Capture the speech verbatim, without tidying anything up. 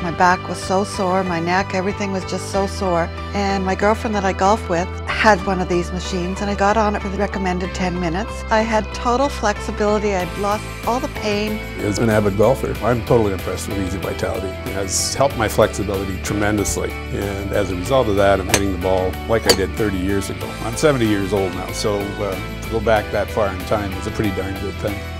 My back was so sore, my neck, everything was just so sore. And my girlfriend that I golf with had one of these machines, and I got on it for the recommended ten minutes. I had total flexibility. I'd lost all the pain. As an avid golfer, I'm totally impressed with Easy Vitality. It has helped my flexibility tremendously, and as a result of that, I'm hitting the ball like I did thirty years ago. I'm seventy years old now, so uh, to go back that far in time is a pretty darn good thing.